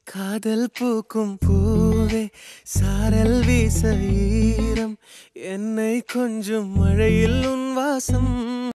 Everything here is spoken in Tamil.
காதல் பூக்கும் பூவே சாரல் வீச ஈரம் என்னை கொஞ்சம் மழையில் உன் வாசம்